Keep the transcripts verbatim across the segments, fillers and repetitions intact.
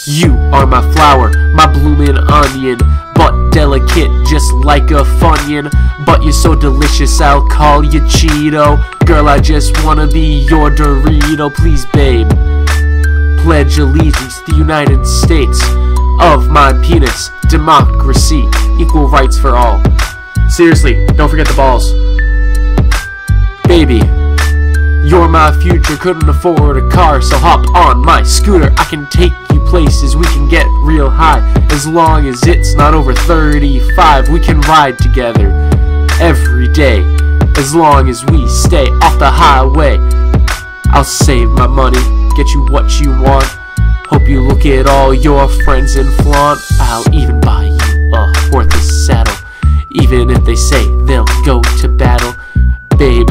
You are my flower, my blooming onion, but delicate just like a Funyun. But you're so delicious, I'll call you Cheeto. Girl, I just wanna be your Dorito. Please, babe, pledge allegiance to the United States of my penis. Democracy, equal rights for all. Seriously, don't forget the balls. Baby, you're my future, couldn't afford a car, so hop on my scooter. I can take you places, we can get real high. As long as it's not over thirty-five, we can ride together every day. As long as we stay off the highway, I'll save my money, get you what you want. Hope you look at all your friends and flaunt. I'll even buy you a worthless saddle, even if they say they'll go to battle. Babe,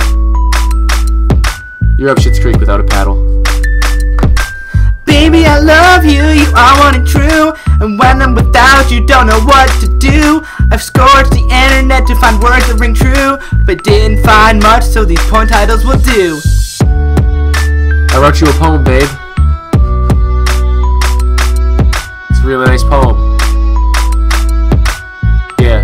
you're up Shit's Creek without a paddle. Baby, I love you, you are one and true. And when I'm without you, don't know what to do. I've scourged the internet to find words that ring true, but didn't find much, so these porn titles will do. I wrote you a poem, babe. It's a really nice poem. Yeah.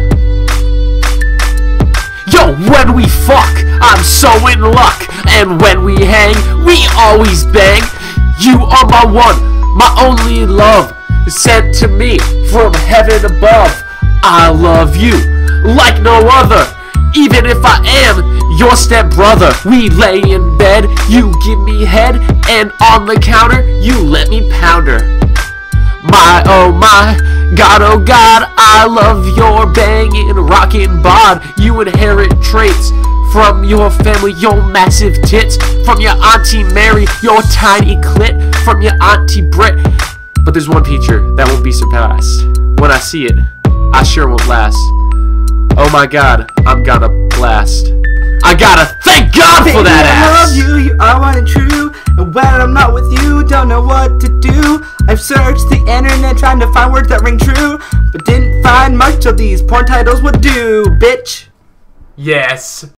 Yo, when we fuck, I'm so in luck. And when we hang, we always bang. You are my one, my only love, sent to me from heaven above. I love you like no other, even if I am your stepbrother. We lay in bed, you give me head, and on the counter, you let me pound her. My oh my, God oh God, I love your banging, rockin' bod. You inherit traits from your family, your massive tits. From your auntie Mary, your tiny clit. From your auntie Brit. But there's one feature that won't be surpassed. When I see it, I sure won't last. Oh my God, I'm gonna blast. I gotta thank God for that ass! Baby, I love you, you are one and true. And when I'm not with you, don't know what to do. I've searched the internet trying to find words that ring true, but didn't find much of these porn titles would do, bitch. Yes.